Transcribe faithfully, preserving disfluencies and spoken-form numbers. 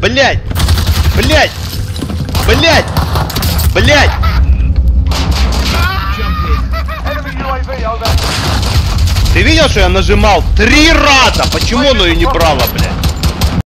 Блять! Блять! Блять! Блять! Ты видел, что я нажимал три раза? Почему оно ее не брало, блядь?